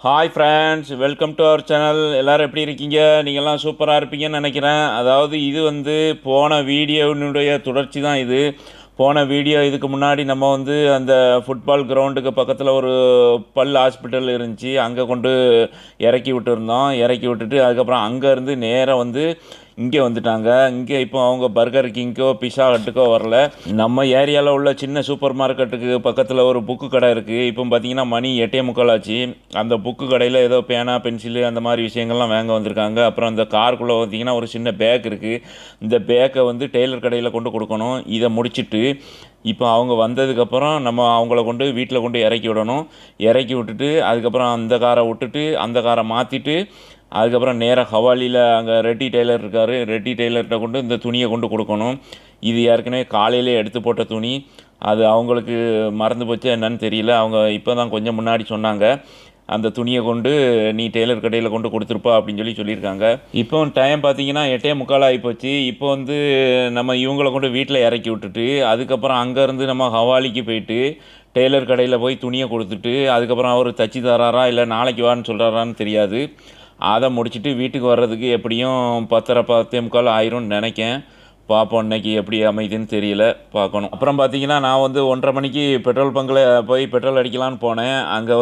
Hi friends, welcome to our channel. எல்லோரும் எப்படி இருக்கீங்க? நீங்கள்லாம் சூப்பராக இருப்பீங்கன்னு நினைக்கிறேன். அதாவது இது போன வீடியோனுடைய தொடர்ச்சி தான் இது. போன வீடியோ இதுக்கு முன்னாடி நம்ம அந்த ஃபுட்பால் கிரவுண்டுக்கு பக்கத்தில் ஒரு பல் ஹாஸ்பிட்டல் இருந்துச்சு. அங்கே கொண்டு இறக்கி விட்டுருந்தோம். இறக்கி விட்டுட்டு அதுக்கப்புறம் அங்கேருந்து நேராக இங்கே வந்துட்டாங்க. இங்கே இப்போ அவங்க பர்கர் கிங்கோ பிஸா ஹட்டுக்கோ வரல. நம்ம ஏரியாவில் உள்ள சின்ன சூப்பர் மார்க்கெட்டுக்கு பக்கத்தில் ஒரு புக்கு கடை இருக்குது. இப்போ பார்த்தீங்கன்னா மணி 8:45 ஆச்சு. அந்த புக்கு கடையில் ஏதோ பேனா பென்சிலு அந்த மாதிரி விஷயங்கள்லாம் வாங்க வந்திருக்காங்க. அப்புறம் அந்த காருக்குள்ளே பார்த்தீங்கன்னா ஒரு சின்ன பேக் இருக்குது. இந்த பேக்கை டெய்லர் கடையில் கொண்டு கொடுக்கணும். இதை முடிச்சுட்டு இப்போ அவங்க வந்ததுக்கப்புறம் நம்ம அவங்கள கொண்டு வீட்டில் கொண்டு இறக்கி விடணும். இறக்கி விட்டுட்டு அதுக்கப்புறம் அந்த காரை விட்டுட்டு அந்த காரை மாற்றிட்டு அதுக்கப்புறம் நேராக ஹவாலியில் அங்கே ரெட்டி டெய்லர் இருக்கார். ரெட்டி டெய்லர்கிட்ட கொண்டு இந்த துணியை கொண்டு கொடுக்கணும். இது ஏற்கனவே காலையிலே எடுத்து போட்ட துணி. அது அவங்களுக்கு மறந்து போச்சு என்னன்னு தெரியல. அவங்க இப்போ தான் கொஞ்சம் முன்னாடி சொன்னாங்க, அந்த துணியை கொண்டு நீ டெய்லர் கடையில் கொண்டு கொடுத்துருப்பா அப்படின்னு சொல்லியிருக்காங்க. இப்போ டைம் பார்த்தீங்கன்னா 8:45 ஆகிப்போச்சு. இப்போ நம்ம இவங்களை கொண்டு வீட்டில் இறக்கி விட்டுட்டு அதுக்கப்புறம் அங்கேருந்து நம்ம ஹவாலிக்கு போயிட்டு டெய்லர் கடையில் போய் துணியை கொடுத்துட்டு அதுக்கப்புறம் அவர் தச்சு தராரா இல்லை நாளைக்கு வான்னு சொல்கிறாரான்னு தெரியாது. அதை முடிச்சுட்டு வீட்டுக்கு வர்றதுக்கு எப்படியும் 10:45 ஆயிரும்னு நினைக்கேன். பார்ப்போம், இன்றைக்கி எப்படி அமைதுன்னு தெரியல, பார்க்கணும். அப்புறம் பார்த்தீங்கன்னா நான் 1:30 மணிக்கு பெட்ரோல் பங்கில் போய் பெட்ரோல் அடிக்கலான்னு போனேன். அங்கே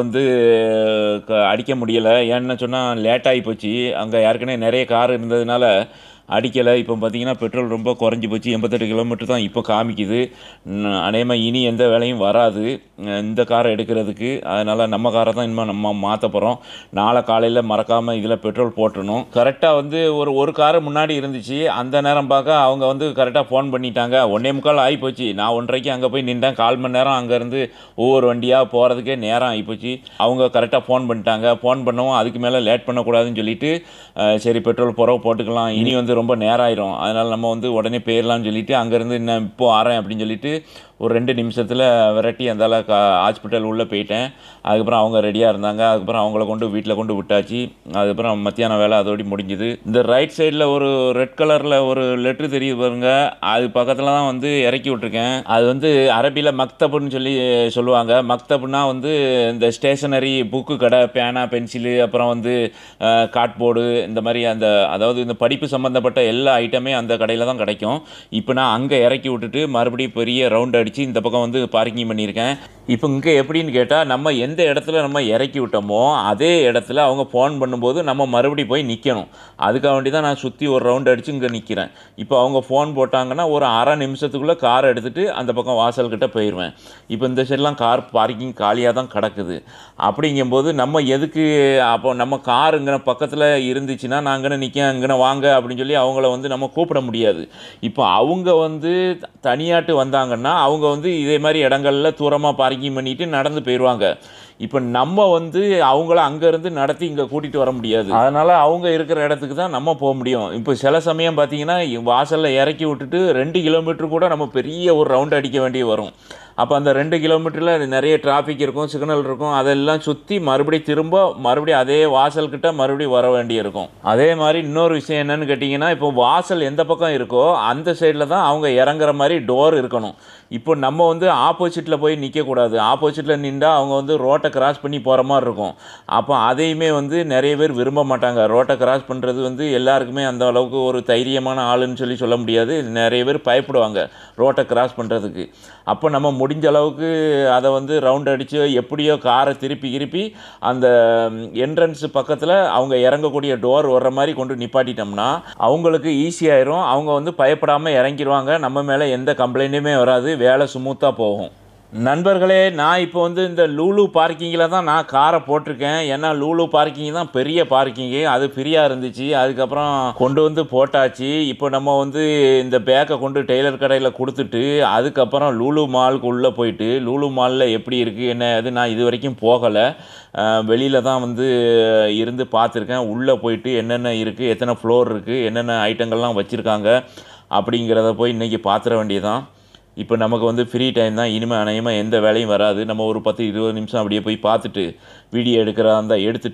அடிக்க முடியலை. ஏன்னு சொன்னால் லேட்டாகி போச்சு. அங்கே ஏற்கனவே நிறைய கார் இருந்ததுனால அடிக்கலை. இப்போ பார்த்தீங்கன்னா பெட்ரோல் ரொம்ப குறைஞ்சி போச்சு. 88 கிலோமீட்டர் தான் இப்போ காமிக்குது. அநேகமாக இனி எந்த வேலையும் வராது இந்த காரை எடுக்கிறதுக்கு. அதனால் நம்ம காரை தான் இனிமேல் நம்ம மாற்ற போகிறோம். நாளை காலையில் மறக்காமல் இதில் பெட்ரோல் போட்டுடணும். கரெக்டாக ஒரு காரு முன்னாடி இருந்துச்சு. அந்த நேரம் பார்க்க அவங்க கரெக்டாக ஃபோன் பண்ணிட்டாங்க. 1:45 ஆகிப்போச்சு. நான் 1:30க்கு அங்கே போய் நின்றேன். 1/4 மணி நேரம் அங்கேருந்து ஒவ்வொரு வண்டியாக போகிறதுக்கே நேரம் ஆகிப்போச்சு. அவங்க கரெக்டாக ஃபோன் பண்ணிட்டாங்க. ஃபோன் பண்ணவும் அதுக்கு மேலே லேட் பண்ணக்கூடாதுன்னு சொல்லிவிட்டு சரி பெட்ரோல் போட்டுக்கலாம், இனி ரொம்ப நேரம் ஆயிரும், அதனால் நம்ம உடனே போயிடலாம்னு சொல்லிவிட்டு அங்கேருந்து இன்னும் இப்போ ஆறேன் அப்படின்னு சொல்லிட்டு ஒரு 2 நிமிஷத்தில் விரட்டி அந்தால ஹாஸ்பிட்டல் உள்ளே போயிட்டேன். அதுக்கப்புறம் அவங்க ரெடியாக இருந்தாங்க. அதுக்கப்புறம் அவங்கள கொண்டு வீட்டில் கொண்டு விட்டாச்சு. அதுக்கப்புறம் மத்தியான வேலை அதோடு முடிஞ்சுது. இந்த ரைட் சைடில் ஒரு ரெட் கலரில் ஒரு லெட்ரு தெரியுது பாருங்க, அது பக்கத்தில் தான் இறக்கி விட்ருக்கேன். அது அரபியில் மக்தப்னு சொல்லுவாங்க. மக்தப்னா இந்த ஸ்டேஷனரி புக்கு கடை, பேனா பென்சிலு அப்புறம் கார்ட்போர்டு இந்த மாதிரி அதாவது இந்த படிப்பு சம்மந்தப்பட்ட எல்லா ஐட்டமே அந்த கடையில் தான் கிடைக்கும். இப்போ நான் அங்கே இறக்கி விட்டுட்டு மறுபடியும் பெரிய ரவுண்ட் அடித்து இந்த பக்கம் பார்க்கிங் பண்ணியிருக்கேன். இப்போ இங்கே எப்படின்னு கேட்டால், நம்ம எந்த இடத்துல நம்ம இறக்கி விட்டோமோ அதே இடத்துல அவங்க ஃபோன் பண்ணும்போது நம்ம மறுபடியும் போய் நிற்கணும். அதுக்காக வேண்டி தான் நான் சுற்றி ஒரு ரவுண்ட் அடித்து இங்கே நிற்கிறேன். இப்போ அவங்க ஃபோன் போட்டாங்கன்னா ஒரு அரை நிமிஷத்துக்குள்ளே கார் எடுத்துகிட்டு அந்த பக்கம் வாசல்கிட்ட போயிடுவேன். இப்போ இந்த சைட்லாம் கார் பார்க்கிங் காலியாக தான் கிடக்குது. அப்படிங்கும்போது நம்ம எதுக்கு அப்போ நம்ம கார் இங்கே பக்கத்தில் இருந்துச்சுன்னா நான் அங்கே நிற்க இங்கே வாங்க அப்படின்னு சொல்லி அவங்கள நம்ம கூப்பிட முடியாது. இப்போ அவங்க தனியாட்டு வந்தாங்கன்னா அவங்க இதே மாதிரி இடங்களில் தூரமாக பார்க்கிங் பண்ணிவிட்டு நடந்து போயிடுவாங்க. இப்போ நம்ம அவங்கள அங்கேருந்து நடத்தி இங்கே கூட்டிகிட்டு வர முடியாது. அதனால் அவங்க இருக்கிற இடத்துக்கு தான் நம்ம போக முடியும். இப்போ சில சமயம் பார்த்திங்கன்னா வாசலில் இறக்கி விட்டுட்டு 2 கிலோமீட்டர் கூட நம்ம பெரிய ஒரு ரவுண்ட் அடிக்க வேண்டிய வரும். அப்போ அந்த 2 கிலோமீட்டரில் நிறைய டிராஃபிக் இருக்கும், சிக்னல் இருக்கும். அதெல்லாம் சுற்றி மறுபடியும் அதே வாசல்கிட்ட மறுபடியும் வர வேண்டி இருக்கும். அதே மாதிரி இன்னொரு விஷயம் என்னென்னு கேட்டிங்கன்னா, இப்போ வாசல் எந்த பக்கம் இருக்கோ அந்த சைடில் தான் அவங்க இறங்குற மாதிரி டோர் இருக்கணும். இப்போ நம்ம ஆப்போசிட்டில் போய் நிற்கக்கூடாது. ஆப்போசிட்டில் நின்றால் அவங்க ரோட்டை கிராஸ் பண்ணி போகிற மாதிரி இருக்கும். அப்போ அதையுமே நிறைய பேர் விரும்ப மாட்டாங்க. ரோட்டை கிராஸ் பண்ணுறது எல்லாருக்குமே அந்த அளவுக்கு ஒரு தைரியமான ஆளுன்னு சொல்ல முடியாது. நிறைய பேர் பயப்படுவாங்க ரோட்டை கிராஸ் பண்ணுறதுக்கு. அப்போ நம்ம முடிஞ்ச அளவுக்கு அதை ரவுண்ட் அடித்து எப்படியோ காரை திருப்பி அந்த என்ட்ரன்ஸு பக்கத்தில் அவங்க இறங்கக்கூடிய டோர் வர்ற மாதிரி கொண்டு நிப்பாட்டிட்டோம்னா அவங்களுக்கு ஈஸியாயிரும். அவங்க பயப்படாமல் இறங்கிடுவாங்க. நம்ம மேலே எந்த கம்ப்ளைண்ட்டுமே வராது. வேலை ஸ்மூத்தாக போகும். நண்பர்களே, நான் இப்போ இந்த லூலு பார்க்கிங்கில் தான் நான் காரை போட்டிருக்கேன். ஏன்னா லூலு பார்க்கிங் தான் பெரிய பார்க்கிங்கு, அது ஃப்ரீயாக இருந்துச்சு. அதுக்கப்புறம் கொண்டு போட்டாச்சு. இப்போ நம்ம இந்த பேக்கை கொண்டு டெய்லர் கடையில் கொடுத்துட்டு அதுக்கப்புறம் லூலு மாலுக்கு உள்ளே போயிட்டு லூலு மாலில் எப்படி இருக்குது என்ன அது நான் இது வரைக்கும் போகலை. வெளியில் தான் இருந்து பார்த்துருக்கேன். உள்ளே போயிட்டு என்னென்ன இருக்குது, எத்தனை ஃப்ளோர் இருக்குது, என்னென்ன ஐட்டங்கள்லாம் வச்சுருக்காங்க அப்படிங்கிறத போய் இன்றைக்கி பார்த்துட வேண்டியதான். இப்போ நமக்கு ஃப்ரீ டைம் தான். இனிமேல் அநேகமாக எந்த வேலையும் வராது. நம்ம ஒரு 10-20 நிமிஷம் அப்படியே போய் பார்த்துட்டு வீடியோ எடுக்கிறதா இருந்தால் எடுத்துகிட்டு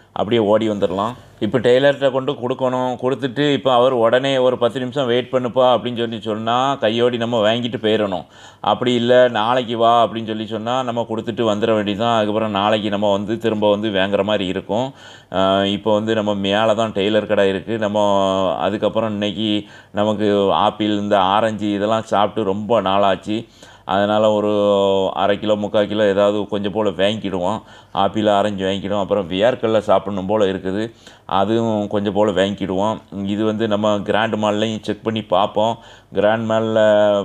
அப்படியே ஓடி வந்துடலாம். இப்போ டெய்லர்கிட்ட கொண்டு கொடுக்கணும். கொடுத்துட்டு இப்போ அவர் உடனே ஒரு 10 நிமிஷம் வெயிட் பண்ணுப்பா அப்படின்னு சொன்னால் கையோடி நம்ம வாங்கிட்டு போயிடணும். அப்படி இல்லை நாளைக்கு வா அப்படின்னு சொன்னால் நம்ம கொடுத்துட்டு வந்துட வேண்டியதுதான். அதுக்கப்புறம் நாளைக்கு நம்ம வந்து திரும்ப வந்து வாங்குற மாதிரி இருக்கும். இப்போ வந்து நம்ம மேலே தான் டெய்லர் கடை இருக்குது. நம்ம அதுக்கப்புறம் இன்றைக்கி நமக்கு ஆப்பிள் இந்த ஆரஞ்சு இதெல்லாம் சாப்பிட்டு ரொம்ப நாளாச்சு. அதனால் ஒரு 1/2 கிலோ 3/4 கிலோ ஏதாவது கொஞ்சம் போல் வாங்கிக்கிடுவோம். Apple orange வாங்கிக்கிடுவோம். அப்புறம் வேர்க்கடலை சாப்பிடணும் போல் இருக்குது, அதுவும் கொஞ்சம் போல் வாங்கிக்கிடுவோம். இது வந்து நம்ம கிராண்ட் மால்லையும் செக் பண்ணி பார்ப்போம். கிராண்ட் மாலில்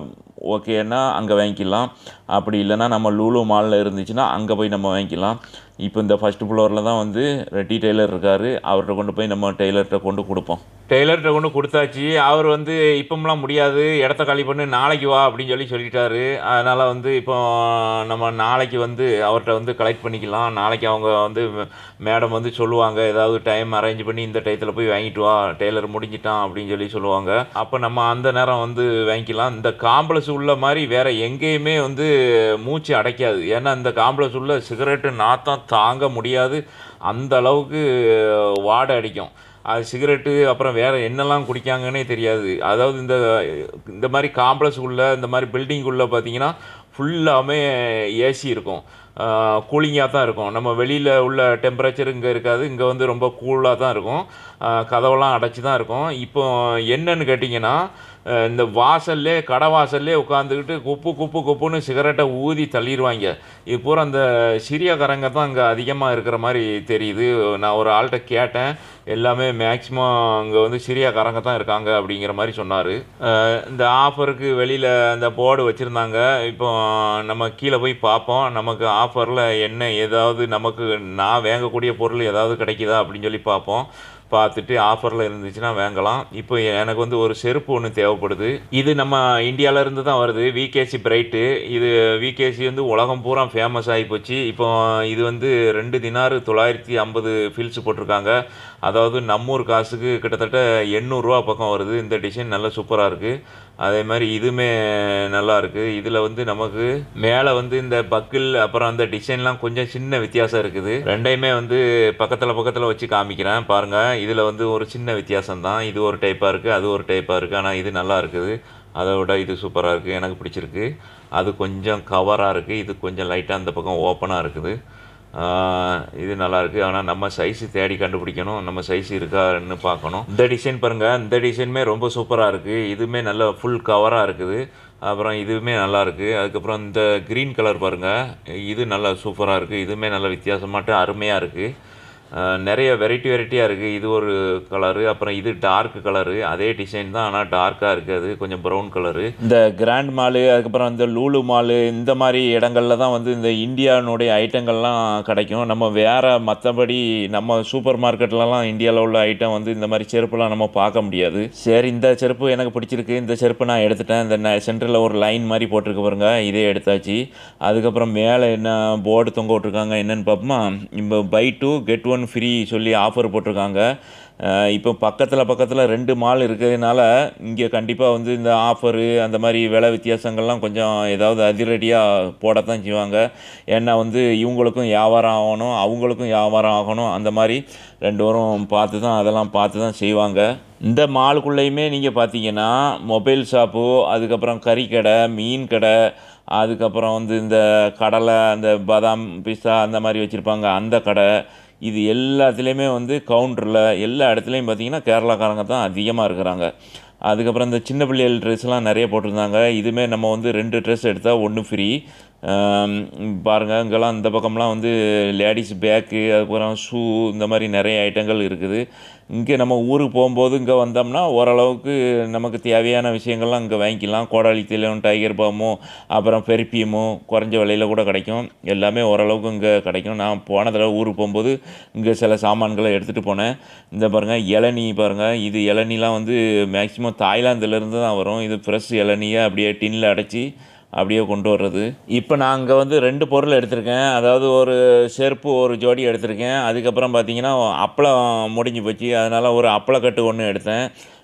ஓகேன்னா அங்கே வாங்கிக்கலாம். அப்படி இல்லைன்னா நம்ம லூலு மாலில் இருந்துச்சுன்னா அங்கே போய் நம்ம வாங்கிக்கலாம். இப்போ இந்த ஃபஸ்ட்டு ஃப்ளோரில் தான் வந்து ரெட்டி டெய்லர் இருக்கார். அவர்கிட்ட கொண்டு போய் நம்ம டெய்லர்கிட்ட கொண்டு கொடுப்போம். டெய்லர்கிட்ட கொண்டு கொடுத்தாச்சு. அவர் வந்து இப்போம்லாம் முடியாது, இடத்த காலி பண்ணி நாளைக்கு வா அப்படின்னு சொல்லிட்டாரு. அதனால் வந்து இப்போ நம்ம நாளைக்கு வந்து அவர்கிட்ட வந்து கலெக்ட் பண்ணிக்கலாம். நாளைக்கு அவங்க வந்து மேடம் வந்து சொல்லுவாங்க, ஏதாவது டைம் அரேஞ்ச் பண்ணி இந்த டயத்தில் போய் வாங்கிட்டு வா, டெய்லர் முடிஞ்சிட்டான் அப்படின்னு சொல்லுவாங்க. அப்போ நம்ம அந்த நேரம் வந்து வாங்கிக்கலாம். இந்த காம்ப்ளெக்ஸ் உள்ள மாதிரி வேறு எங்கேயுமே வந்து மூச்சு அடைக்காது. ஏன்னா இந்த காம்ப்ளெக்ஸ் உள்ள சிகரெட்டு நாத்தம் தாங்க முடியாது, அந்த அளவுக்கு வாடை அடிக்கும். அது சிகரெட்டு அப்புறம் வேறு என்னெல்லாம் குடிக்காங்கன்னே தெரியாது. அதாவது இந்த மாதிரி காம்ப்ளெக்ஸ் உள்ள இந்த மாதிரி பில்டிங்குள்ளே பார்த்தீங்கன்னா ஃபுல்லாமே ஏசி இருக்கும், கூலிங்காக தான் இருக்கும். நம்ம வெளியில் உள்ள டெம்பரேச்சர் இங்கே இருக்காது, இங்கே வந்து ரொம்ப கூலாக தான் இருக்கும். கதவெல்லாம் அடைச்சி தான் இருக்கும். இப்போ என்னன்னு கேட்டிங்கன்னா, இந்த வாசல்லே கடை வாசல்லே உட்காந்துக்கிட்டு குப்புன்னு சிகரெட்டை ஊதி தள்ளிடுவாங்க. இது பூரா அந்த சிரியாக்காரங்க தான் அங்கே அதிகமாக இருக்கிற மாதிரி தெரியுது. நான் ஒரு ஆள்கிட்ட கேட்டேன், எல்லாமே மேக்ஸிமம் அங்கே வந்து சிரியாக்காரங்க தான் இருக்காங்க அப்படிங்கிற மாதிரி சொன்னார். இந்த ஆஃபருக்கு வெளியில் அந்த போர்டு வச்சுருந்தாங்க. இப்போ நம்ம கீழே போய் பார்ப்போம், நமக்கு ஆஃபரில் என்ன ஏதாவது நமக்கு நான் வாங்கக்கூடிய பொருள் ஏதாவது கிடைக்குதா அப்படின்னு பார்ப்போம். பார்த்துட்டு ஆஃபரில் இருந்துச்சுன்னா வாங்கலாம். இப்போ எனக்கு வந்து ஒரு செருப்பு ஒன்று தேவைப்படுது. இது நம்ம இந்தியாவிலேருந்து தான் வருது, விகேசி பிரைட்டு. இது விகேசி வந்து உலகம் பூரா ஃபேமஸ் ஆகி போச்சு. இப்போ இது வந்து 2 தினார் 950 ஃபில்ஸ் போட்டிருக்காங்க. அதாவது நம்மூர் காசுக்கு கிட்டத்தட்ட 800 பக்கம் வருது. இந்த டிசைன் நல்லா சூப்பராக இருக்குது. அதே மாதிரி இதுவுமே நல்லா இருக்குது. இதில் வந்து நமக்கு மேலே வந்து இந்த பக்கிள் அப்புறம் அந்த டிசைன்லாம் கொஞ்சம் சின்ன வித்தியாசம் இருக்குது. ரெண்டையுமே வந்து பக்கத்தில் வச்சு காமிக்கிறேன் பாருங்கள். இதில் வந்து ஒரு சின்ன வித்தியாசம்தான். இது ஒரு டைப்பாக இருக்குது, அது ஒரு டைப்பாக இருக்குது. ஆனால் இது நல்லா இருக்குது, அதை விட இது சூப்பராக இருக்குது, எனக்கு பிடிச்சிருக்கு. அது கொஞ்சம் கவராக இருக்குது, இது கொஞ்சம் லைட்டாக அந்த பக்கம் ஓப்பனாக இருக்குது. இது நல்லாயிருக்கு. ஆனால் நம்ம சைஸு தேடி கண்டுபிடிக்கணும், நம்ம சைஸ் இருக்கான்னு பார்க்கணும். இந்த டிசைன் பாருங்கள், இந்த டிசைனுமே ரொம்ப சூப்பராக இருக்குது. இதுவுமே நல்ல ஃபுல் கவராக இருக்குது. அப்புறம் இதுவுமே நல்லாயிருக்கு. அதுக்கப்புறம் இந்த க்ரீன் கலர் பாருங்கள், இது நல்லா சூப்பராக இருக்குது. இதுவுமே நல்ல வித்தியாசமாட்டு அருமையாக இருக்குது. நிறைய வெரைட்டியாக இருக்குது. இது ஒரு கலரு, அப்புறம் இது டார்க் கலரு, அதே டிசைன் தான் ஆனால் டார்க்காக இருக்குது, அது கொஞ்சம் ப்ரௌன் கலரு. இந்த கிராண்ட் மாலு அதுக்கப்புறம் இந்த லூலு மாலு இந்த மாதிரி இடங்களில் தான் வந்து இந்த இந்தியானுடைய ஐட்டங்கள்லாம் கிடைக்கும். நம்ம வேறு மற்றபடி நம்ம சூப்பர் மார்க்கெட்லலாம் இந்தியாவில் உள்ள ஐட்டம் வந்து இந்த மாதிரி செருப்புலாம் நம்ம பார்க்க முடியாது. சரி, இந்த செருப்பு எனக்கு பிடிச்சிருக்கு, இந்த செருப்பு நான் எடுத்துட்டேன். இந்த சென்டரில் ஒரு லைன் மாதிரி போட்டிருக்கு பாருங்க, இதே எடுத்தாச்சு. அதுக்கப்புறம் மேலே என்ன போர்டு தொங்க விட்ருக்காங்க என்னென்னு பார்ப்போமா. இப்போ பை 2 கெட் 1 ஃப்ரீ சொல்லி ஆஃபர் போட்டிருக்காங்க. இப்போ பக்கத்தில் 2 மால் இருக்கிறதுனால இங்கே கண்டிப்பாக வந்து இந்த ஆஃபரு அந்த மாதிரி விலை வித்தியாசங்கள்லாம் கொஞ்சம் ஏதாவது அதிரடியாக போடத்தான் செய்வாங்க. ஏன்னா வந்து இவங்களுக்கும் வியாபாரம் ஆகணும், அவங்களுக்கும் வியாபாரம் ஆகணும். அந்த மாதிரி 2 பேரும் அதெல்லாம் பார்த்து தான் செய்வாங்க. இந்த மாலுக்குள்ளேயுமே நீங்கள் பார்த்தீங்கன்னா மொபைல் ஷாப்பு, அதுக்கப்புறம் கறிக்கடை, மீன் கடை, அதுக்கப்புறம் வந்து இந்த கடலை, அந்த பாதாம் பிஸ்தா அந்த மாதிரி வச்சுருப்பாங்க அந்த கடை, இது எல்லாத்துலேயுமே வந்து கவுண்டரில் எல்லா இடத்துலையும் பார்த்திங்கன்னா கேரளாக்காரங்க தான் அதிகமாக இருக்கிறாங்க. அதுக்கப்புறம் இந்த சின்ன பிள்ளைகள் ட்ரெஸ்லாம் நிறைய போட்டிருந்தாங்க. இதுவுமே நம்ம வந்து 2 ட்ரெஸ் எடுத்தால் 1 ஃப்ரீ. பாருங்கள், இங்கெல்லாம் இந்த பக்கம்லாம் வந்து லேடிஸ் பேக்கு, அதுக்கப்புறம் ஷூ, இந்த மாதிரி நிறைய ஐட்டங்கள் இருக்குது. இங்கே நம்ம ஊருக்கு போகும்போது இங்கே வந்தோம்னா ஓரளவுக்கு நமக்கு தேவையான விஷயங்கள்லாம் இங்கே வாங்கிக்கலாம். கோடாலி தைலம், டைகர் பாமு, அப்புறம் பெர்ஃப்யூமும் குறைஞ்ச விலையில் கூட கிடைக்கும். எல்லாமே ஓரளவுக்கு இங்கே கிடைக்கும். நான் போன தடவை ஊருக்கு போகும்போது இங்கே சில சாமான்களை எடுத்துகிட்டு போனேன். இந்த பாருங்கள் இளநீ பாருங்கள், இது இளநிலாம் வந்து மேக்ஸிமம் தாய்லாந்துலேருந்து தான் வரும். இது ஃப்ரெஷ் இளநியை அப்படியே டின்னில் அடைச்சி அப்படியே கொண்டு வர்றது. இப்போ நான் அங்கே வந்து 2 பொருள் எடுத்திருக்கேன். அதாவது ஒரு செருப்பு ஒரு ஜோடி எடுத்திருக்கேன். அதுக்கப்புறம் பார்த்திங்கன்னா அப்பளம் முடிஞ்சு போச்சு, அதனால் ஒரு அப்பளக்கட்டு ஒன்று எடுத்தேன்.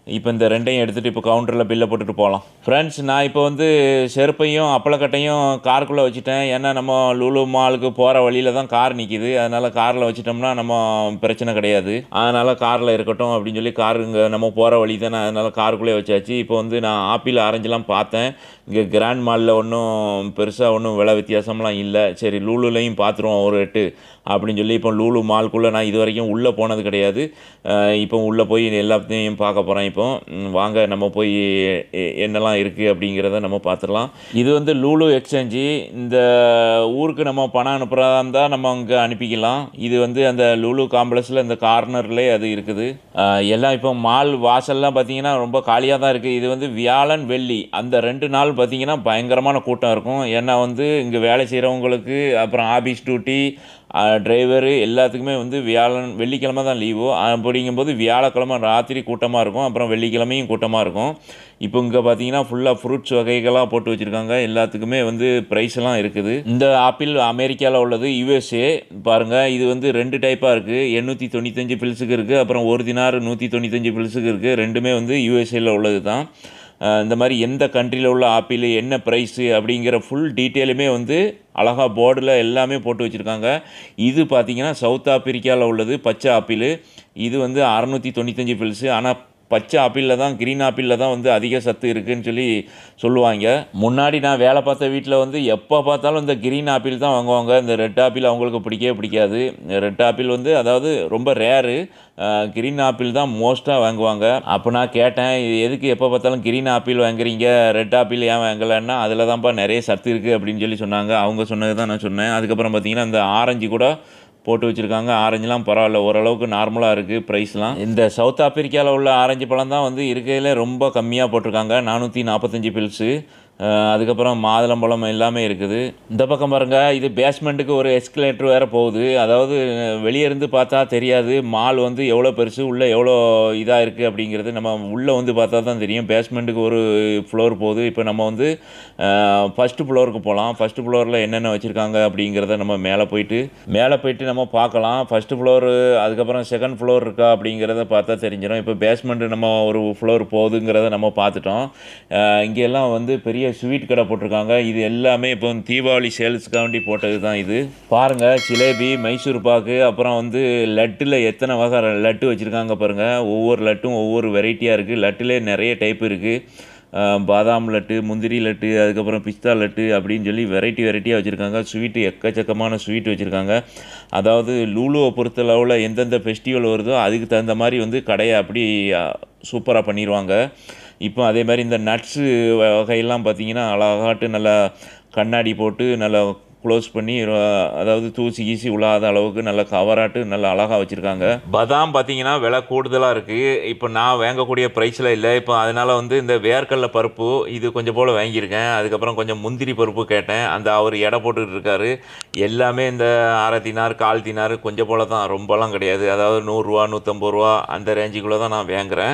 இப்போ இந்த ரெண்டையும் எடுத்துகிட்டு இப்போ கவுண்டரில் பில்லை போட்டுட்டு போகலாம். ஃப்ரெண்ட்ஸ், நான் இப்போ வந்து செருப்பையும் அப்பளக்கட்டையும் காருக்குள்ளே வச்சுட்டேன். ஏன்னா நம்ம லூலு மாலுக்கு போகிற வழியில் தான் கார் நிற்கிது. அதனால் காரில் வச்சிட்டோம்னா நம்ம பிரச்சனை கிடையாது. அதனால் காரில் இருக்கட்டும் அப்படின்னு சொல்லி காருங்க நம்ம போகிற வழி தானே, அதனால் காருக்குள்ளே வச்சாச்சு. இப்போ வந்து நான் ஆப்பிள் ஆரஞ்செலாம் பார்த்தேன். இங்கே கிராண்ட் மாலில் ஒன்றும் பெருசாக ஒன்றும் விலை வித்தியாசம்லாம் இல்லை. சரி, லூலுலையும் பார்த்துருவோம் ஒரு எட்டு அப்படின்னு சொல்லி இப்போ லூலு மால்குள்ளே நான் இது வரைக்கும் உள்ளே போனது கிடையாது. இப்போ உள்ளே போய் எல்லாத்தையும் பார்க்க போகிறேன். இப்போ வாங்க நம்ம போய் என்னெல்லாம் இருக்குது அப்படிங்கிறத நம்ம பார்த்துடலாம். இது வந்து லூலு எக்ஸ்சேஞ்சு. இந்த ஊருக்கு நம்ம பணம் அனுப்புகிறதா இருந்தால் நம்ம அங்கே அனுப்பிக்கலாம். இது வந்து அந்த லூலு காம்ப்ளெக்ஸில் இந்த கார்னர்லேயே அது இருக்குது. எல்லாம் இப்போ மால் வாசல்லாம் பார்த்திங்கன்னா ரொம்ப காலியாக தான் இருக்குது. இது வந்து வியாழன் வெள்ளி அந்த 2 நாள் பார்த்திங்கன்னா பயங்கரமான கூட்டம் இருக்கும். ஏன்னா வந்து இங்கே வேலை செய்கிறவங்களுக்கு, அப்புறம் ஆஃபீஸ் டியூட்டி, டிரைவரு எல்லாத்துக்குமே வந்து வெள்ளிக்கிழமை தான் லீவு. அப்படிங்கும்போது வியாழக்கிழமை ராத்திரி கூட்டமாக இருக்கும், அப்புறம் வெள்ளிக்கிழமையும் கூட்டமாக இருக்கும். இப்போ இங்கே பார்த்தீங்கன்னா ஃபுல்லாக ஃப்ரூட்ஸ் வகைகளாக போட்டு வச்சுருக்காங்க. எல்லாத்துக்குமே வந்து ப்ரைஸ் எல்லாம் இருக்குது. இந்த ஆப்பிள் அமெரிக்காவில் உள்ளது, யூஎஸ்ஏ பாருங்கள். இது வந்து 2 டைப்பாக இருக்குது. 895 பில்ஸுக்கு இருக்குது, அப்புறம் ஒரு தினார் 195 பில்ஸுக்கு இருக்குது. ரெண்டுமே வந்து யூஎஸ்ஏயில் உள்ளது தான். இந்த மாதிரி எந்த கண்ட்ரியில் உள்ள ஆப்பிள் என்ன ப்ரைஸு அப்படிங்கிற ஃபுல் டீட்டெயிலுமே வந்து அழகாக போர்டில் எல்லாமே போட்டு வச்சுருக்காங்க. இது பார்த்திங்கன்னா சவுத் ஆப்பிரிக்காவில் உள்ளது பச்சை ஆப்பிள். இது வந்து 695 பில்ஸு. ஆனால் பச்சை ஆப்பிளில் தான், க்ரீன் ஆப்பிளில் தான் வந்து அதிக சத்து இருக்குதுன்னு சொல்லி சொல்லுவாங்க. முன்னாடி நான் வேலை பார்த்த வீட்டில் வந்து எப்போ பார்த்தாலும் இந்த க்ரீன் ஆப்பிள் தான் வாங்குவாங்க. இந்த ரெட் ஆப்பிள் அவங்களுக்கு பிடிக்கவே பிடிக்காது. ரெட் ஆப்பிள் வந்து அதாவது ரொம்ப ரேரு. க்ரீன் ஆப்பிள் தான் மோஸ்ட்டாக வாங்குவாங்க. அப்போ நான் கேட்டேன், இது எதுக்கு எப்போ பார்த்தாலும் க்ரீன் ஆப்பிள் வாங்குறீங்க, ரெட் ஆப்பிள் ஏன் வாங்கலைன்னா அதில் தான்ப்பா நிறைய சத்து இருக்குது அப்படின்னு சொல்லி சொன்னாங்க. அவங்க சொன்னது தான் நான் சொன்னேன். அதுக்கப்புறம் பார்த்திங்கன்னா இந்த ஆரஞ்சு கூட போட்டு வச்சுருக்காங்க. ஆரஞ்சுலாம் பரவாயில்ல, ஓரளவுக்கு நார்மலாக இருக்குது ப்ரைஸ்லாம். இந்த சவுத் ஆப்பிரிக்காவில் உள்ள ஆரஞ்சு பழம் தான் வந்து இருக்கையில் ரொம்ப கம்மியாக போட்டிருக்காங்க, 445 பில்ஸு. அதுக்கப்புறம் மாதுளம்பழம் எல்லாமே இருக்குது. இந்த பக்கம் பாருங்கள், இது பேஸ்மெண்ட்டுக்கு ஒரு எஸ்கலேட்டர் வேறு போகுது. அதாவது வெளியே இருந்து பார்த்தா தெரியாது மால் வந்து எவ்வளோ பெருசு, உள்ளே எவ்வளோ இதாக இருக்குது அப்படிங்கிறது. நம்ம உள்ளே வந்து பார்த்தா தான் தெரியும். பேஸ்மெண்ட்டுக்கு ஒரு ஃப்ளோர் போகுது. இப்போ நம்ம வந்து ஃபஸ்ட்டு ஃப்ளோருக்கு போகலாம். ஃபஸ்ட்டு ஃப்ளோரில் என்னென்ன வச்சுருக்காங்க அப்படிங்கிறத நம்ம மேலே போயிட்டு நம்ம பார்க்கலாம். ஃபஸ்ட்டு ஃப்ளோரு, அதுக்கப்புறம் செகண்ட் ஃப்ளோர் இருக்கா அப்படிங்கிறத பார்த்தா தெரிஞ்சிடும். இப்போ பேஸ்மெண்ட்டு நம்ம ஒரு ஃப்ளோர் போகுதுங்கிறத நம்ம பார்த்துட்டோம். இங்கெல்லாம் வந்து பெரிய ஸ்வீட் கடை போட்டிருக்காங்க. இது எல்லாமே இப்போ தீபாவளி சேல்ஸுக்காண்டி போட்டது தான். இது பாருங்கள், ஜிலேபி, மைசூர் பாக்கு, அப்புறம் வந்து லட்டில் எத்தனை வகை லட்டு வச்சுருக்காங்க பாருங்கள். ஒவ்வொரு லட்டும் ஒவ்வொரு வெரைட்டியாக இருக்குது. லட்டிலே நிறைய டைப் இருக்குது. பாதாம் லட்டு, முந்திரி லட்டு, அதுக்கப்புறம் பிஸ்தா லட்டு அப்படின்னு சொல்லி வெரைட்டியாக வச்சுருக்காங்க. ஸ்வீட்டு எக்கச்சக்கமான ஸ்வீட் வச்சுருக்காங்க. அதாவது லூலுவை பொறுத்தளவில் எந்தெந்த ஃபெஸ்டிவல் வருதோ அதுக்கு தகுந்த மாதிரி வந்து கடையை அப்படி சூப்பராக பண்ணிடுவாங்க. இப்போ அதே மாதிரி இந்த நட்ஸு வகையெல்லாம் பார்த்திங்கன்னா அழகாட்டு நல்லா கண்ணாடி போட்டு நல்லா க்ளோஸ் பண்ணி, அதாவது தூசி கீசி உழாத அளவுக்கு நல்ல கவராட்டு நல்லா அழகாக வச்சுருக்காங்க. பாதாம் பார்த்திங்கன்னா விலை கூடுதலாக இருக்குது. இப்போ நான் வாங்கக்கூடிய ப்ரைஸில் இல்லை. இப்போ அதனால் வந்து இந்த வேர்க்கடலை பருப்பு இது கொஞ்சம் போல் வாங்கியிருக்கேன். அதுக்கப்புறம் கொஞ்சம் முந்திரி பருப்பு கேட்டேன். அந்த அவர் எடை போட்டுக்கிட்டு இருக்காரு. எல்லாமே இந்த அரை தினார், கால் தினார் கொஞ்சம் போல் தான், ரொம்பலாம் கிடையாது. அதாவது 100 ரூபா 150 ரூபா அந்த ரேஞ்சுக்குள்ளே தான் நான் வாங்குகிறேன்.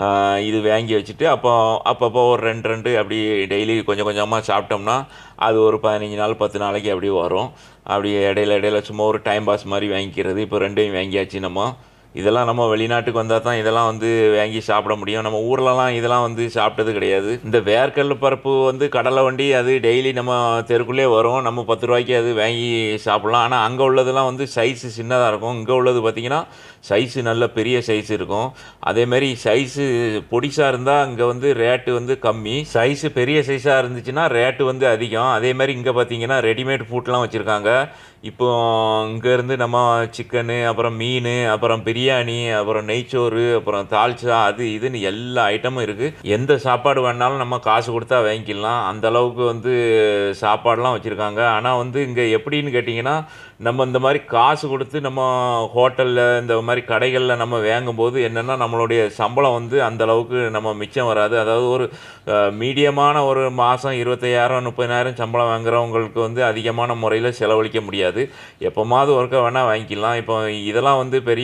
இது வாங்கி வச்சுட்டு அப்பப்போ ஒரு 2 அப்படி டெய்லி கொஞ்சம் கொஞ்சமாக சாப்பிட்டோம்னா அது ஒரு 15 நாள் 10 நாளைக்கு அப்படி வரும். அப்படி இடையில சும்மா ஒரு டைம் பாஸ் மாதிரி வாங்கிக்கிறது. இப்போ 2ஐயும் வாங்கியாச்சு. இதெல்லாம் நம்ம வெளிநாட்டுக்கு வந்தால் தான் இதெல்லாம் வந்து வாங்கி சாப்பிட முடியும். நம்ம ஊர்லலாம் இதெல்லாம் வந்து சாப்பிட்டது கிடையாது. இந்த வேர்க்கடலை பருப்பு வந்து கடலை வண்டி அது டெய்லி நம்ம தெருக்குள்ளே வரும். நம்ம 10 ரூபாய்க்கு அது வாங்கி சாப்பிட்லாம். ஆனால் அங்கே உள்ளதெல்லாம் வந்து சைஸு சின்னதாக இருக்கும். இங்கே உள்ளது பார்த்திங்கன்னா சைஸு நல்ல பெரிய சைஸ் இருக்கும். அதேமாதிரி சைஸு பொடிசாக இருந்தால் இங்கே வந்து ரேட்டு வந்து கம்மி, சைஸு பெரிய சைஸாக இருந்துச்சுன்னா ரேட்டு வந்து அதிகம். அதேமாதிரி இங்கே பார்த்திங்கன்னா ரெடிமேட் ஃபுட்லாம் வச்சுருக்காங்க. இப்போ இங்கேருந்து நம்ம சிக்கனு, அப்புறம் மீன், அப்புறம் பிரியாணி, அப்புறம் நெய்ச்சோறு, அப்புறம் தால்ச்சா, அது இதுன்னு எல்லா ஐட்டமும் இருக்குது. எந்த சாப்பாடு வேணாலும் நம்ம காசு கொடுத்தா வாங்கிக்கலாம். அந்தளவுக்கு வந்து சாப்பாடெலாம் வச்சுருக்காங்க. ஆனால் வந்து இங்கே எப்படின்னு கேட்டிங்கன்னா, நம்ம இந்த மாதிரி காசு கொடுத்து நம்ம ஹோட்டலில் இந்த மாதிரி கடைகளில் நம்ம வாங்கும்போது என்னென்னா நம்மளுடைய சம்பளம் வந்து அந்தளவுக்கு நம்ம மிச்சம் வராது. அதாவது ஒரு மீடியமான ஒரு மாதம் 25,000 30,000 சம்பளம் வாங்குறவங்களுக்கு வந்து அதிகமான முறையில் செலவழிக்க முடியாது. எப்போமாவது ஒருக்க வேணால் வாங்கிக்கலாம். இப்போ இதெல்லாம் வந்து பெரிய பார்த்திங்கன்னா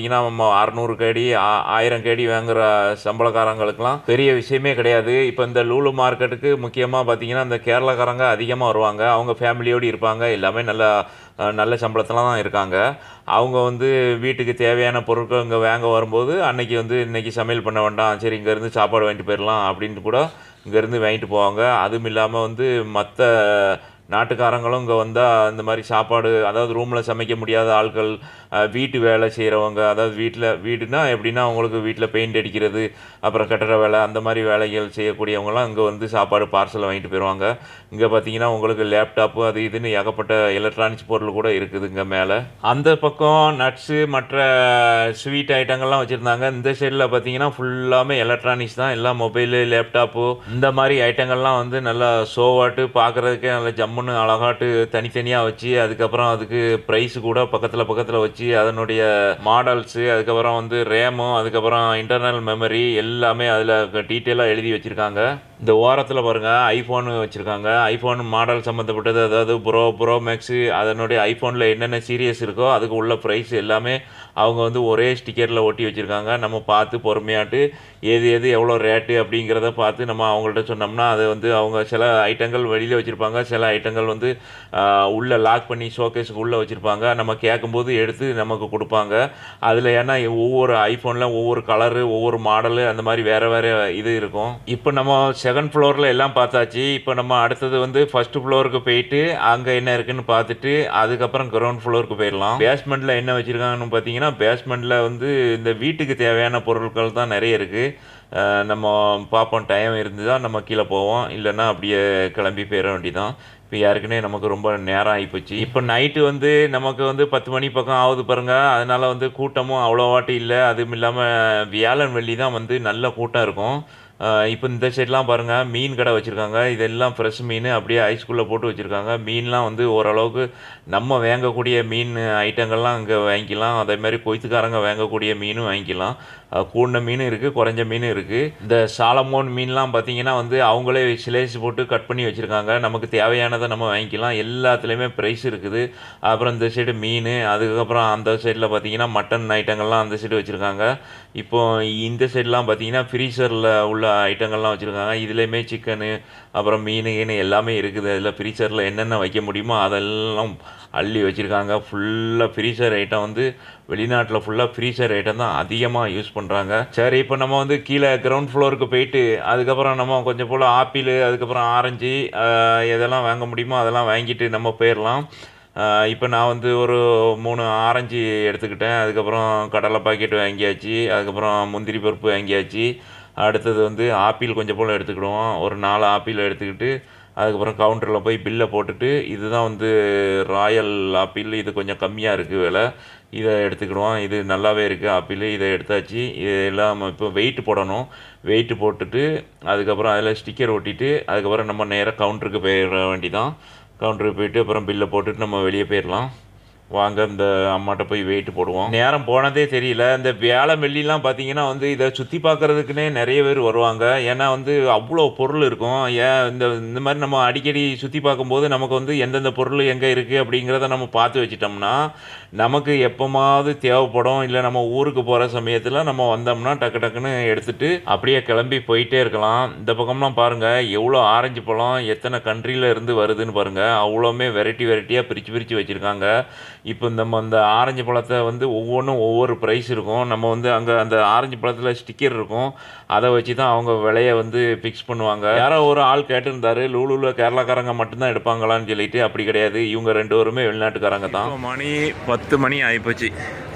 பார்த்தீங்கன்னா 600 கேடி 1000 கேடி வாங்குகிற சம்பளக்காரங்களுக்கெல்லாம் பெரிய விஷயமே கிடையாது. இப்போ இந்த லூலு மார்க்கெட்டுக்கு முக்கியமாக பார்த்தீங்கன்னா இந்த கேரளாக்காரங்க அதிகமாக வருவாங்க. அவங்க ஃபேமிலியோடு இருப்பாங்க. எல்லாமே நல்ல சம்பளத்தில் தான் இருக்காங்க. அவங்க வந்து வீட்டுக்கு தேவையான பொருட்கள் இங்கே வாங்க வரும்போது அன்னைக்கு வந்து இன்றைக்கி சமையல் பண்ண வேண்டாம், சரி இங்கேருந்து சாப்பாடு வாங்கிட்டு போயிடலாம் அப்படின்ட்டு கூட இங்கேருந்து வாங்கிட்டு போவாங்க. அதுவும் இல்லாமல் வந்து மற்ற நாட்டுக்காரங்களும் இங்கே வந்தால் இந்த மாதிரி சாப்பாடு, அதாவது ரூமில் சமைக்க முடியாத ஆட்கள், வீட்டு வேலை செய்கிறவங்க, அதாவது வீடுனா எப்படின்னா அவங்களுக்கு வீட்டில் பெயிண்ட் அடிக்கிறது, அப்புறம் கட்டட வேலை, அந்த மாதிரி வேலைகள் செய்யக்கூடியவங்களாம் இங்கே வந்து சாப்பாடு பார்சல் வாங்கிட்டு போயிடுவாங்க. இங்கே பார்த்தீங்கன்னா உங்களுக்கு லேப்டாப்பு அது இதுன்னு ஏகப்பட்ட எலக்ட்ரானிக்ஸ் பொருள் கூட இருக்குது இங்கே மேலே. அந்த பக்கம் நட்ஸு மற்ற ஸ்வீட் ஐட்டங்கள்லாம் வச்சுருந்தாங்க. இந்த சைடில் பார்த்தீங்கன்னா ஃபுல்லாமே எலக்ட்ரானிக்ஸ் தான். எல்லாம் மொபைலு, லேப்டாப்பு, இந்த மாதிரி ஐட்டங்கள்லாம் வந்து நல்லா ஷோவாட்டு பார்க்குறதுக்கே நல்லா ஜம்முன்னு அழகாட்டு தனித்தனியாக வச்சு, அதுக்கப்புறம் அதுக்கு ப்ரைஸு கூட பக்கத்தில் வச்சு அதனுடைய மாடல்ஸு, அதுக்கப்புறம் வந்து ரேமும், அதுக்கப்புறம் இன்டர்னல் மெமரி எல்லாமே அதில் டீட்டெயிலாக எழுதி வச்சுருக்காங்க. இந்த ஓரத்தில் பாருங்கள் ஐஃபோனு வச்சுருக்காங்க. ஐஃபோன் மாடல் சம்மந்தப்பட்டது, அதாவது ப்ரோ மேக்ஸு, அதனுடைய ஐஃபோனில் என்னென்ன சீரியஸ் இருக்கோ அதுக்கு உள்ள ப்ரைஸ் எல்லாமே அவங்க வந்து ஒரே ஸ்டிக்கரில் ஒட்டி வச்சுருக்காங்க. நம்ம பார்த்து பொறுமையாட்டு எது எவ்வளோ ரேட்டு அப்படிங்கிறத பார்த்து நம்ம அவங்கள்ட்ட சொன்னோம்னா அது வந்து அவங்க சில ஐட்டங்கள் வெளியில் வச்சுருப்பாங்க, சில ஐட்டங்கள் வந்து உள்ளே லாக் பண்ணி ஷோகேஸுக்கு உள்ளே வச்சுருப்பாங்க. நம்ம கேட்கும்போது எடுத்து நமக்கு கொடுப்பாங்க. அதில் ஏன்னா ஒவ்வொரு ஐஃபோனில் ஒவ்வொரு கலரு, ஒவ்வொரு மாடலு, அந்த மாதிரி வேறு இது இருக்கும். இப்போ நம்ம செகண்ட் ஃப்ளோரில் எல்லாம் பார்த்தாச்சு. இப்போ நம்ம அடுத்தது வந்து ஃபஸ்ட்டு ஃப்ளோருக்கு போயிட்டு அங்கே என்ன இருக்குதுன்னு பார்த்துட்டு அதுக்கப்புறம் கிரவுண்ட் ஃப்ளோருக்கு போயிடலாம். பேஸ்மெண்ட்டில் என்ன வச்சுருக்காங்கன்னு பார்த்தீங்கன்னா, பேஸ்மெண்ட்டில் வந்து இந்த வீட்டுக்கு தேவையான பொருட்கள் தான் நிறைய இருக்குது. நம்ம பார்ப்போம், டைம் இருந்தால் நம்ம கீழே போவோம், இல்லைன்னா அப்படியே கிளம்பி போயிட வேண்டியதான். இப்போ ஏற்கனவே நமக்கு ரொம்ப நேரம் ஆகிப்போச்சு. இப்போ நைட்டு வந்து நமக்கு வந்து 10 மணி பக்கம் ஆகுது பாருங்கள். அதனால் வந்து கூட்டமும் அவ்வளோவாட்டி இல்லை. அதுவும் இல்லாமல் வியாழன் வெள்ளி தான் வந்து நல்ல கூட்டம் இருக்கும். இப்போ இந்த சைட்லாம் பாருங்கள் மீன் கடை வச்சுருக்காங்க. இதெல்லாம் ஃப்ரெஷ் மீன் அப்படியே ஐஸ்குள்ளே போட்டு வச்சுருக்காங்க. மீன்லாம் வந்து ஓரளவுக்கு நம்ம வாங்கக்கூடிய மீன் ஐட்டங்கள்லாம் இங்கே வாங்கிக்கலாம். அதேமாதிரி கொய்த்துக்காரங்க வாங்கக்கூடிய மீனும் வாங்கிக்கலாம். கூடின மீன் இருக்குது, குறைஞ்ச மீன் இருக்குது. இந்த சாலமோன் மீன்லாம் பார்த்திங்கன்னா வந்து அவங்களே ஸ்லைஸ் போட்டு கட் பண்ணி வச்சுருக்காங்க. நமக்கு தேவையானதை நம்ம வாங்கிக்கலாம். எல்லாத்துலேயுமே ப்ரைஸ் இருக்குது. அப்புறம் இந்த சைடு மீன், அதுக்கப்புறம் அந்த சைடில் பார்த்திங்கன்னா மட்டன் ஐட்டங்கள்லாம் அந்த சைடு வச்சுருக்காங்க. இப்போது இந்த சைடெலாம் பார்த்திங்கன்னா ஃப்ரீசரில் உள்ள ஐட்டங்கள்லாம் வச்சுருக்காங்க. இதுலேயுமே சிக்கனு, அப்புறம் மீன் எல்லாமே இருக்குது. அதில் ஃப்ரீசரில் என்னென்ன வைக்க முடியுமோ அதெல்லாம் அள்ளி வச்சுருக்காங்க. ஃபுல்லாக ஃப்ரீசர் ஐட்டம் வந்து வெளிநாட்டில் ஃபுல்லாக ஃப்ரீசர் ஐட்டம் தான் அதிகமாக யூஸ் பண்ணுறாங்க. சரி, இப்போ நம்ம வந்து கீழே கிரவுண்ட் ஃப்ளோருக்கு போயிட்டு அதுக்கப்புறம் நம்ம கொஞ்சம் போல் ஆப்பிள், அதுக்கப்புறம் ஆரஞ்சு, எதெல்லாம் வாங்க முடியுமோ அதெல்லாம் வாங்கிட்டு நம்ம போயிடலாம். இப்போ நான் வந்து ஒரு 3 ஆரஞ்சு எடுத்துக்கிட்டேன். அதுக்கப்புறம் கடலை பாக்கெட் வாங்கியாச்சு. அதுக்கப்புறம் முந்திரி பருப்பு வாங்கியாச்சு. அடுத்தது வந்து ஆப்பிள் கொஞ்சம் போல் எடுத்துக்கிடுவோம். ஒரு 4 ஆப்பிள் எடுத்துக்கிட்டு அதுக்கப்புறம் கவுண்டரில் போய் பில்லை போட்டுட்டு, இதுதான் வந்து ராயல் ஆப்பிள், இது கொஞ்சம் கம்மியாக இருக்குது விலை, இதை எடுத்துக்கிடுவோம். இது நல்லாவே இருக்குது ஆப்பிள், இதை எடுத்தாச்சு. இதெல்லாம் இப்போ வெயிட் போடணும். வெயிட்டு போட்டுட்டு அதுக்கப்புறம் அதில் ஸ்டிக்கர் ஒட்டிட்டு அதுக்கப்புறம் நம்ம நேராக கவுண்டருக்கு போயிட வேண்டிதான். கவுண்டருக்கு போயிட்டு அப்புறம் பில்லை போட்டுட்டு நம்ம வெளியே போயிடலாம். வாங்க இந்த அம்மாட்ட போய் வெயிட்டு போடுவோம். நேரம் போனதே தெரியல. இந்த வியாழன் வெள்ளிலாம் பார்த்தீங்கன்னா வந்து இதை சுற்றி பார்க்குறதுக்குன்னே நிறைய பேர் வருவாங்க. ஏன்னா வந்து அவ்வளோ பொருள் இருக்கும். இந்த மாதிரி நம்ம அடிக்கடி சுற்றி பார்க்கும்போது நமக்கு வந்து எந்தெந்த பொருள் எங்கே இருக்குது அப்படிங்கிறத நம்ம பார்த்து வச்சிட்டோம்னா நமக்கு எப்போமாவது தேவைப்படும். இல்லை நம்ம ஊருக்கு போகிற சமயத்தில் நம்ம வந்தோம்னா டக்குன்னு எடுத்துகிட்டு அப்படியே கிளம்பி போயிட்டே இருக்கலாம். இந்த பக்கம்லாம் பாருங்கள் எவ்வளோ ஆரஞ்சு பழம் எத்தனை கண்ட்ரியில் இருந்து வருதுன்னு பாருங்கள். அவ்வளோமே வெரைட்டியாக பிரித்து வச்சுருக்காங்க. இப்போ நம்ம அந்த ஆரஞ்சு பழத்தை வந்து ஒவ்வொன்றும் ஒவ்வொரு ப்ரைஸ் இருக்கும். நம்ம வந்து அங்கே அந்த ஆரஞ்சு பழத்தில் ஸ்டிக்கர் இருக்கும். அதை வச்சு தான் அவங்க விலையை வந்து ஃபிக்ஸ் பண்ணுவாங்க. யாரோ ஒரு ஆள் கேட்டிருந்தாரு, லூலூவில் கேரளாக்காரங்க மட்டும்தான் எடுப்பாங்களான்னு சொல்லிட்டு. அப்படி கிடையாது, இவங்க 2 பேருமே வெளிநாட்டுக்காரங்க தான். மணி 10 மணி ஆகிப்போச்சு.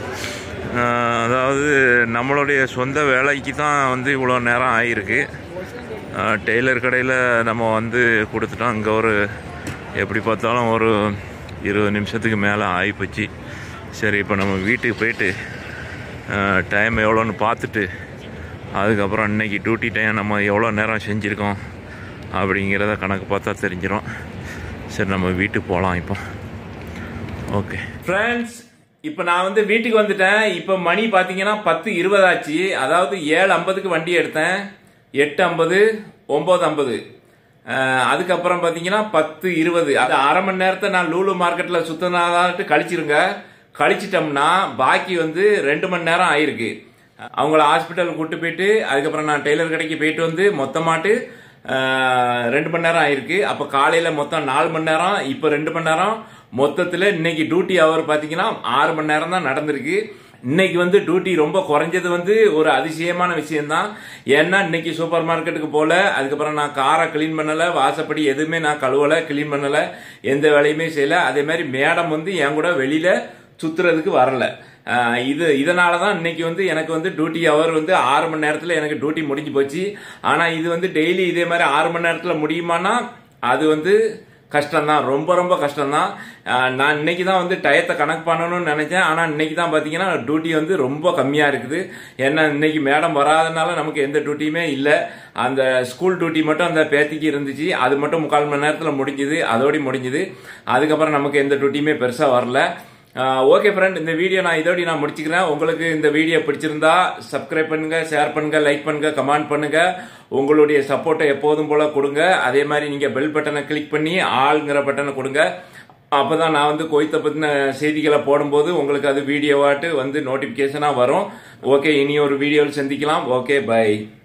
அதாவது நம்மளுடைய சொந்த வேலைக்கு தான் வந்து இவ்வளோ நேரம் ஆகிருக்கு. டெய்லர் கடையில் நம்ம வந்து கொடுத்துட்டோம். இங்கே ஒரு எப்படி பார்த்தாலும் ஒரு 20 நிமிஷத்துக்கு மேலே ஆகிப்போச்சு. சரி, இப்போ நம்ம வீட்டுக்கு போயிட்டு டைம் எவ்வளோன்னு பார்த்துட்டு அதுக்கப்புறம் இன்றைக்கி டியூட்டி டைம் நம்ம எவ்வளோ நேரம் செஞ்சுருக்கோம் அப்படிங்கிறத கணக்கு பார்த்தா தெரிஞ்சிடும். சரி, நம்ம வீட்டுக்கு போகலாம் இப்போ. ஓகே ஃப்ரெண்ட்ஸ், இப்போ நான் வந்து வீட்டுக்கு வந்துட்டேன். இப்போ மணி பார்த்தீங்கன்னா 10:20 ஆச்சு. அதாவது 7:50க்கு வண்டி எடுத்தேன். 8:50, 9:50, அதுக்கப்புறம் பார்த்தீங்கன்னா 10:20. அது அரை மணி நேரத்தை நான் லூலு மார்க்கெட்டில் சுத்தினாதான்ட்டு கழிச்சிருங்க. கழிச்சிட்டோம்னா பாக்கி வந்து 2 மணி நேரம் ஆயிருக்கு. அவங்கள ஹாஸ்பிட்டல் கூட்டு போயிட்டு அதுக்கப்புறம் நான் டெய்லர் கடைக்கு போயிட்டு வந்து மொத்தமாட்டு 2 மணி நேரம் ஆயிருக்கு. அப்ப காலையில மொத்தம் 4 மணி நேரம், இப்ப 2 மணி நேரம். மொத்தத்துல இன்னைக்கு டியூட்டி அவர் பாத்தீங்கன்னா 6 மணி நேரம் தான் நடந்திருக்கு. இன்னைக்கு வந்து டியூட்டி ரொம்ப குறைஞ்சது வந்து ஒரு அதிசயமான விஷயம்தான். ஏன்னா இன்னைக்கு சூப்பர் மார்க்கெட்டுக்கு போல, அதுக்கப்புறம் நான் காரை கிளீன் பண்ணல, வாசப்படி எதுவுமே நான் கழுவல, கிளீன் பண்ணல, எந்த வேலையுமே செய்யல. அதே மாதிரி மேடம் வந்து என் கூட வெளியில சுத்துறதுக்கு வரல. இதனாலதான் இன்னைக்கு வந்து எனக்கு வந்து டியூட்டி அவர் வந்து 6 மணி நேரத்துல எனக்கு டியூட்டி முடிஞ்சு போச்சு. ஆனா இது வந்து டெய்லி இதே மாதிரி 6 மணி நேரத்துல முடியுமானா அது வந்து கஷ்டம்தான், ரொம்ப ரொம்ப கஷ்டம்தான். நான் இன்னைக்கு தான் வந்து டயத்தை கணக்கு பண்ணணும்னு நினைச்சேன். ஆனா இன்னைக்கு தான் பாத்தீங்கன்னா டியூட்டி வந்து ரொம்ப கம்மியா இருக்குது. ஏன்னா இன்னைக்கு மேடம் வராதனால நமக்கு எந்த டியூட்டியுமே இல்லை. அந்த ஸ்கூல் டியூட்டி மட்டும் அந்த பேத்திக்கு இருந்துச்சு, அது மட்டும் 3/4 மணி நேரத்துல முடிஞ்சுது, அதோட முடிஞ்சுது. அதுக்கப்புறம் நமக்கு எந்த டியூட்டியுமே பெருசா வரல. ஓகே ஃப்ரெண்ட், இந்த வீடியோ நான் இதோட நான் முடிச்சுக்கிறேன். உங்களுக்கு இந்த வீடியோ பிடிச்சிருந்தா சப்ஸ்கிரைப் பண்ணுங்க, ஷேர் பண்ணுங்க, லைக் பண்ணுங்க, கமெண்ட் பண்ணுங்க. உங்களுடைய சப்போர்ட்டை எப்போதும் போல கொடுங்க. அதே மாதிரி நீங்க பெல் பட்டனை கிளிக் பண்ணி ஆளுங்கிற பட்டனை கொடுங்க. அப்பதான் நான் வந்து குவைத்தை பத்தின செய்திகளை போடும்போது உங்களுக்கு அது வீடியோவாட்டு வந்து நோட்டிபிகேஷனா வரும். ஓகே, இனி ஒரு வீடியோவில் சந்திக்கலாம். Okay, by.